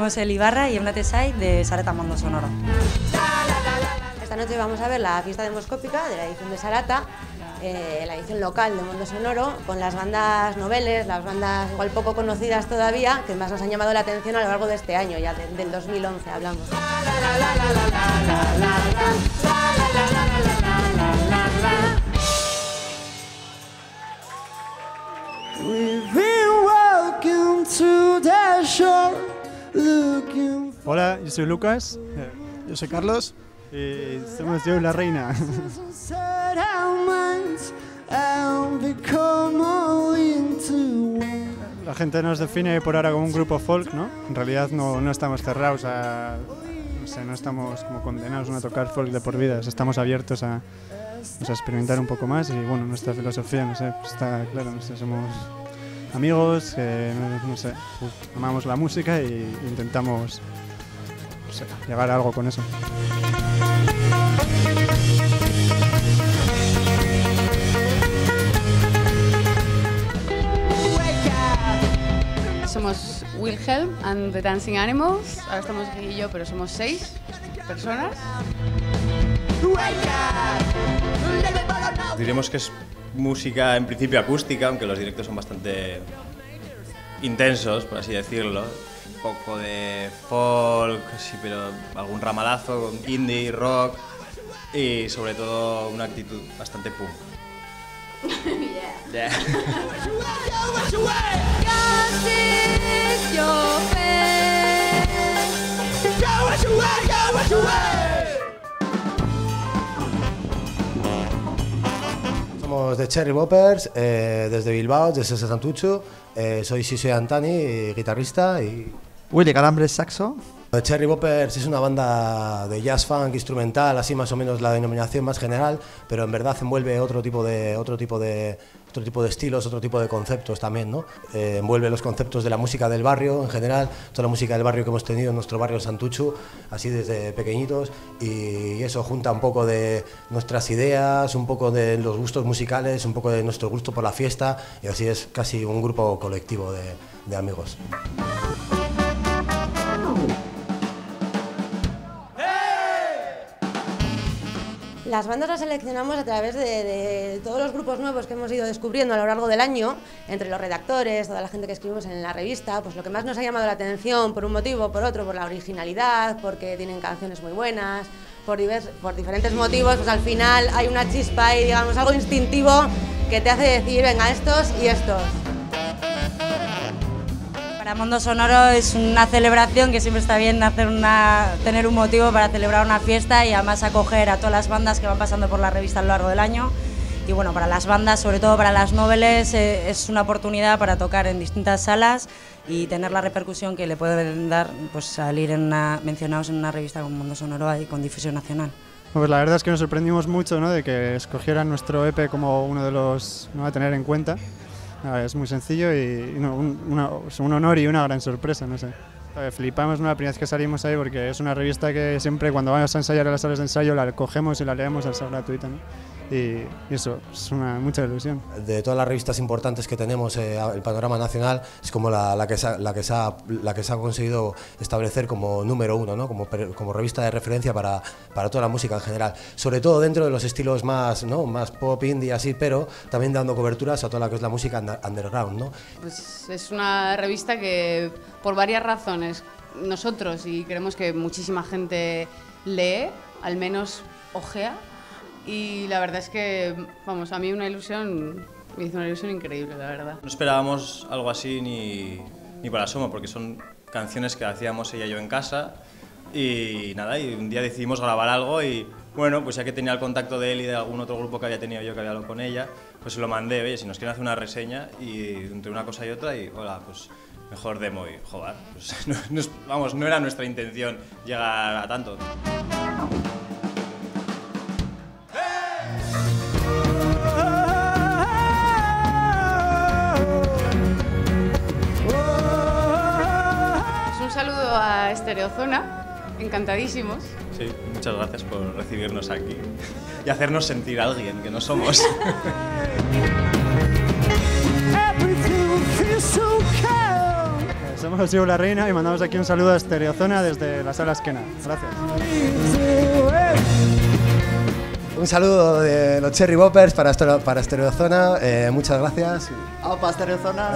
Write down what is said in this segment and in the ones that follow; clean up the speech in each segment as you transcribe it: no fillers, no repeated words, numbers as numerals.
somos el Ibarra y Emnate Sai de Sarata Mundo Sonoro. Esta noche vamos a ver la fiesta demoscópica de la edición de Sarata, la edición local de Mundo Sonoro, con las bandas noveles, las bandas igual poco conocidas todavía, que más nos han llamado la atención a lo largo de este año, ya del 2011 hablamos. Hola, yo soy Lucas. Yo soy Carlos. Y somos yo y la reina. La gente nos define por ahora como un grupo folk, ¿no? En realidad no estamos cerrados a... No sé, no estamos como condenados a tocar folk de por vida. Estamos abiertos a experimentar un poco más y bueno, nuestra filosofía, no sé, pues está claro, no sé, somos amigos, no sé, pues amamos la música y intentamos, no sé, llegar a algo con eso. Somos Wilhelm and the Dancing Animals. Ahora estamos aquí y yo, pero somos 6 personas. Diremos que es música en principio acústica, aunque los directos son bastante intensos, por así decirlo. Un poco de folk, sí, pero algún ramalazo, indie, rock y sobre todo una actitud bastante punk. Yeah. Somos de Cherry Boppers, desde Bilbao, desde Santucho. Soy Sisui Antani, guitarrista y... Willy Calambres, saxo. Cherry Boppers es una banda de jazz funk instrumental, así más o menos la denominación más general, pero en verdad envuelve otro tipo de estilos, otro tipo de conceptos también, ¿no? Envuelve los conceptos de la música del barrio en general, toda la música del barrio que hemos tenido en nuestro barrio Santuchu, así desde pequeñitos, y eso junta un poco de nuestras ideas, un poco de los gustos musicales, un poco de nuestro gusto por la fiesta, y así es casi un grupo colectivo de amigos. Las bandas las seleccionamos a través de todos los grupos nuevos que hemos ido descubriendo a lo largo del año, entre los redactores, toda la gente que escribimos en la revista, pues lo que más nos ha llamado la atención, por un motivo o por otro, por la originalidad, porque tienen canciones muy buenas, por diferentes motivos, pues al final hay una chispa y digamos algo instintivo que te hace decir, venga, estos y estos. Para Mundo Sonoro es una celebración que siempre está bien tener un motivo para celebrar una fiesta y además acoger a todas las bandas que van pasando por la revista a lo largo del año. Y bueno, para las bandas, sobre todo para las noveles, es una oportunidad para tocar en distintas salas y tener la repercusión que le pueden dar pues, salir mencionados en una revista como Mundo Sonoro y con difusión nacional. Pues la verdad es que nos sorprendimos mucho, ¿no?, de que escogieran nuestro EP como uno de los a tener en cuenta. Es muy sencillo y un honor y una gran sorpresa, no sé. Flipamos la primera vez que salimos ahí porque es una revista que siempre cuando vamos a ensayar a las salas de ensayo la cogemos y la leemos al ser gratuita, ¿no? Y eso es mucha ilusión. De todas las revistas importantes que tenemos, el panorama nacional es como la que se ha conseguido establecer como número uno, ¿no? como revista de referencia para toda la música en general, sobre todo dentro de los estilos más pop, indie, así, pero también dando coberturas a toda la que es la música underground, ¿no? Pues es una revista que por varias razones nosotros y creemos que muchísima gente lee, al menos ojea. Y la verdad es que, vamos, a mí me hizo una ilusión increíble, la verdad. No esperábamos algo así ni para asomo, porque son canciones que hacíamos ella y yo en casa y nada, y un día decidimos grabar algo y bueno, pues ya que tenía el contacto de él y de algún otro grupo que había tenido yo que había hablado con ella, pues se lo mandé, oye, si nos quieren hacer una reseña y entre una cosa y otra y hola, pues mejor demo y joder, pues no era nuestra intención llegar a tanto. Un saludo a Estereozona, encantadísimos. Sí, muchas gracias por recibirnos aquí y hacernos sentir a alguien que no somos. somos Siu la Reina y mandamos aquí un saludo a Stereozona desde la Sala Esquena. Gracias. Un saludo de los Cherry Boppers para Stereozona, muchas gracias. ¡Opa, Stereozona!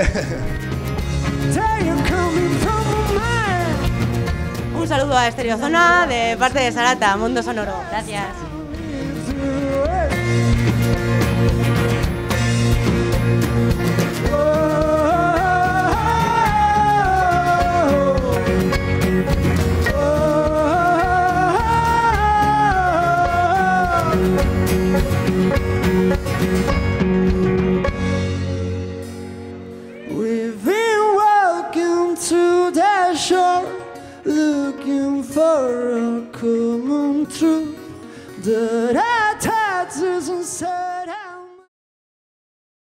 Un saludo a Stereozona de parte de Sarata, Mundo Sonoro. Gracias. We've been walking to the shore, looking for a common truth that our touches inside.